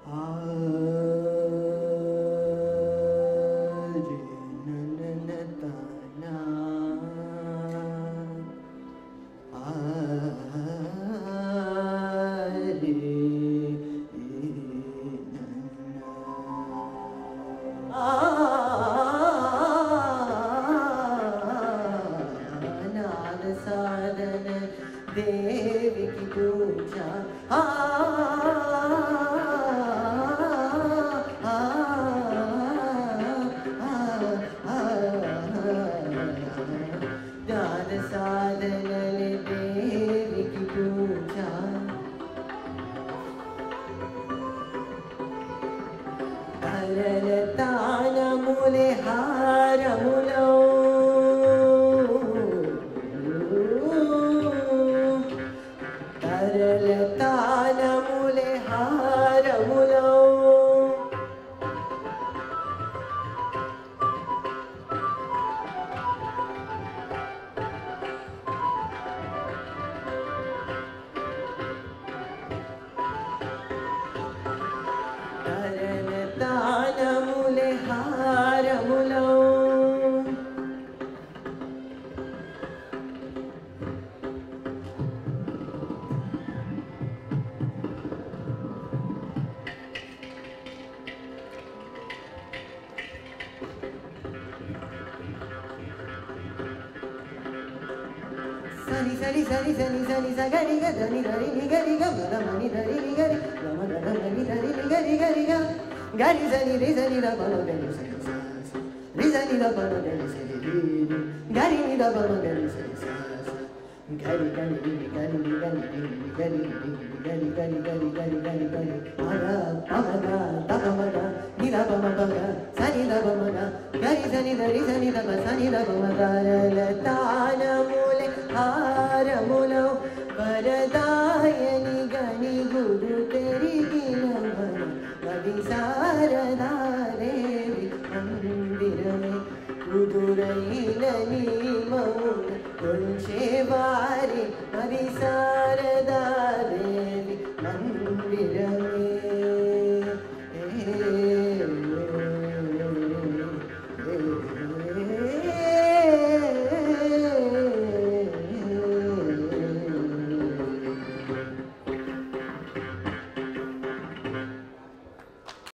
साधन देवी की पूजा ज्ञान साधन देवी की पूजा तरलतान मूले हारमुलो तरलतान मूले हारमुलो तरलतान मूले हारमुलो Sani sani sani sani sani sagari ga dani dari ni gari ga mada mani dari ni gari ga mada mani dari ni gari gari ga gari sani re sani da balo dani sani sa re sani da balo dani sani gari ni da balo dani sani sa gari gari ni gari ni gari ni gari ni gari gari gari gari gari gari mada pamada tapamada ni da pamada sani da pamada gari sani dari sani da sani da pamada la tana mule हारमुलो वरदायनि गणि गुरु तेरी गिनवन कवि शारदा देवी मंदिर में कुदुरैलनि मौन कुंशे वारी कवि